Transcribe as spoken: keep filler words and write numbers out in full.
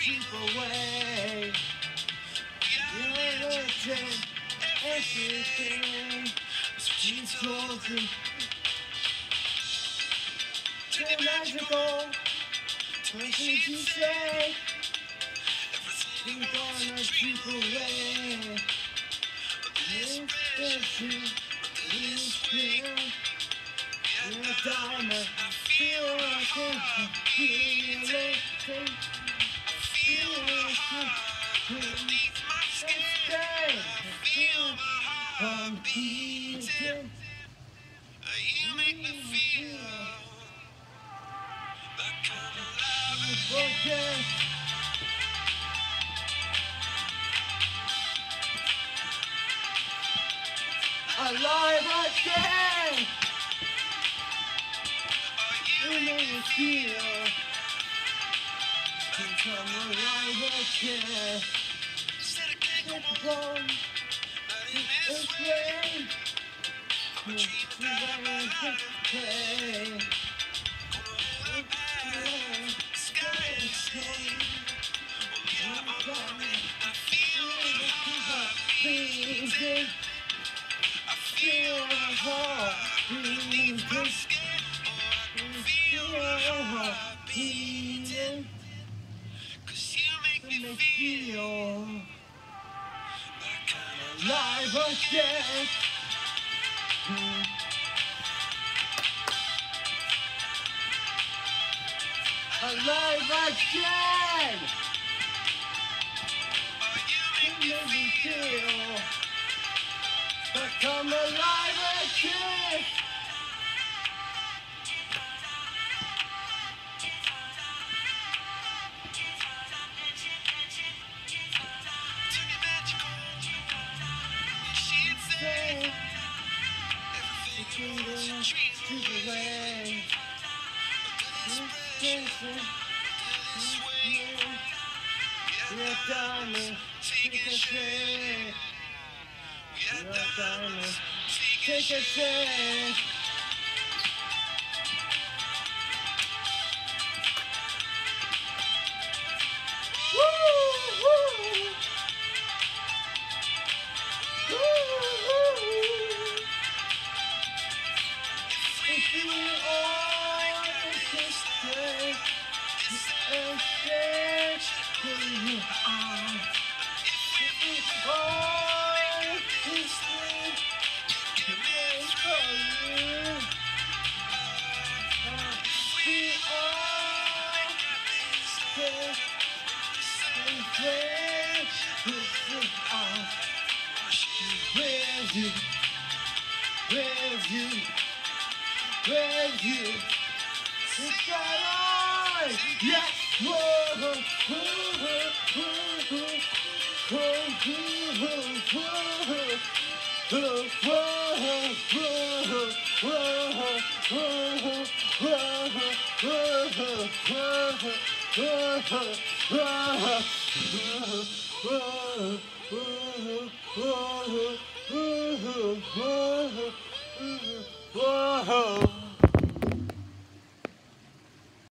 keep away. You're looking everything. She's talking. You're magical. Nothing to say. You're gonna keep away. This special, this feel. You're a diamond. I feel like I feel it. Feel it beneath my skin. I feel my heart beating. You make me feel that kind of love again. Alive again. You make me feel like I'm alive again. It's wrong. It's rain. I'm a dream that I sky is clean. I feel my heart beating. I feel my heart beating. I feel my heart beating. 'Cause you make me feel like I'm alive again. Alive again. You make me feel like I'm alive again. Say, everything goes to the way. We're diamond, take a shake. We're diamond, take a shake. Woo, woo, woo. If you all can stay and stay who you are. If you all can stay, can wait for you. We all stay and wait who you are. Where's you? Where's you? Where's you? It's alive! Yes! Whoa! Whoa! Whoa! Whoa! Whoa! Whoa! Whoa! Whoa!